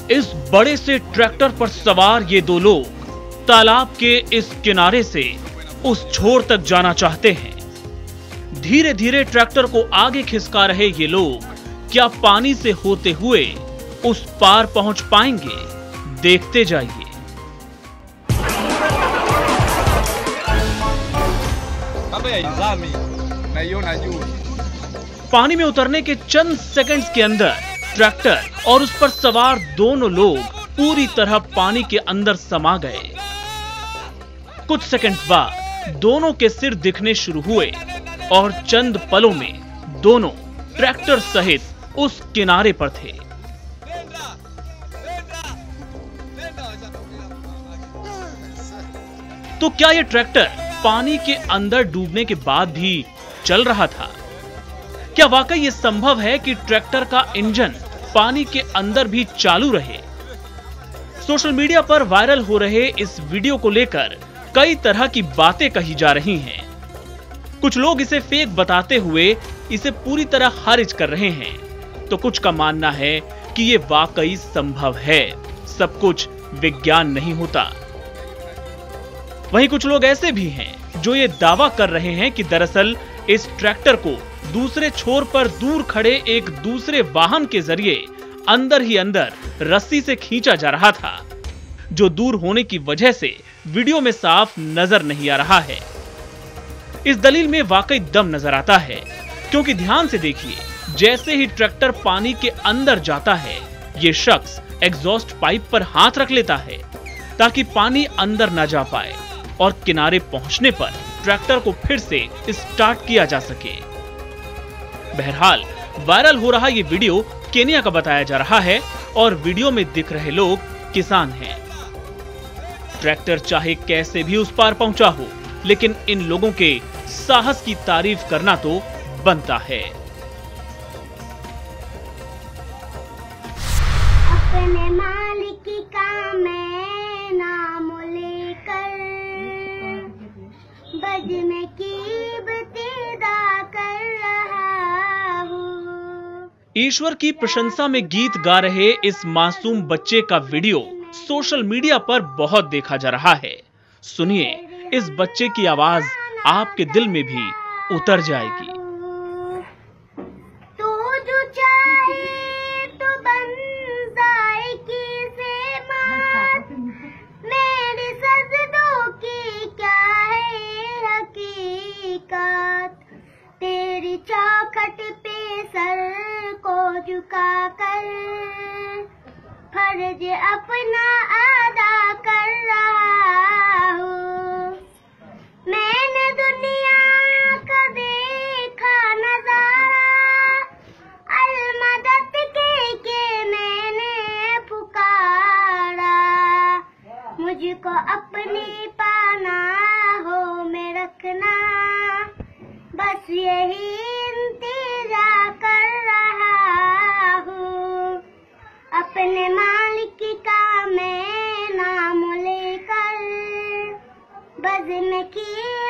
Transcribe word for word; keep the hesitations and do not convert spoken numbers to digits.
इस बड़े से ट्रैक्टर पर सवार ये दो लोग तालाब के इस किनारे से उस छोर तक जाना चाहते हैं। धीरे धीरे ट्रैक्टर को आगे खिसका रहे ये लोग क्या पानी से होते हुए उस पार पहुंच पाएंगे? देखते जाइए। पानी में उतरने के चंद सेकंड्स के अंदर ट्रैक्टर और उस पर सवार दोनों लोग पूरी तरह पानी के अंदर समा गए। कुछ सेकंड्स बाद दोनों के सिर दिखने शुरू हुए और चंद पलों में दोनों ट्रैक्टर सहित उस किनारे पर थे। तो क्या यह ट्रैक्टर पानी के अंदर डूबने के बाद भी चल रहा था? क्या वाकई यह संभव है कि ट्रैक्टर का इंजन पानी के अंदर भी चालू रहे? सोशल मीडिया पर वायरल हो रहे इस वीडियो को लेकर कई तरह की बातें कही जा रही हैं। कुछ लोग इसे फेक बताते हुए इसे पूरी तरह खारिज कर रहे हैं, तो कुछ का मानना है कि यह वाकई संभव है, सब कुछ विज्ञान नहीं होता। वहीं कुछ लोग ऐसे भी हैं जो ये दावा कर रहे हैं कि दरअसल इस ट्रैक्टर को दूसरे छोर पर दूर खड़े एक दूसरे वाहन के जरिए अंदर ही अंदर रस्सी से खींचा जा रहा था, जो दूर होने की वजह से वीडियो में साफ नजर नहीं आ रहा है। इस दलील में वाकई दम नजर आता है, क्योंकि ध्यान से देखिए, जैसे ही ट्रैक्टर पानी के अंदर जाता है, ये शख्स एग्जॉस्ट पाइप पर हाथ रख लेता है ताकि पानी अंदर न जा पाए और किनारे पहुंचने पर ट्रैक्टर को फिर से स्टार्ट किया जा सके। बहरहाल वायरल हो रहा ये वीडियो केन्या का बताया जा रहा है और वीडियो में दिख रहे लोग किसान हैं। ट्रैक्टर चाहे कैसे भी उस पार पहुंचा हो, लेकिन इन लोगों के साहस की तारीफ करना तो बनता है। अपने मालिक का मैं नाम लेकर बज में कीमती अदा कर रहा हूँ। ईश्वर की प्रशंसा में गीत गा रहे इस मासूम बच्चे का वीडियो सोशल मीडिया पर बहुत देखा जा रहा है। सुनिए, इस बच्चे की आवाज आपके दिल में भी उतर जाएगी। तू जो चाहे तो बन जाएगी से मात, मेरे सजदों की क्या है हकीकत। तेरी चौखट पे सर को झुका कर फर्ज अपना अदा कर रहा हूँ। मैंने दुनिया का देखा नजारा, अलमदद के के मैंने पुकारा। मुझको अपनी पनाहों में रखना, बस यही इंतजार कर रहा हूँ। अपने मालिक का मैं नाम लेकर बज़्म की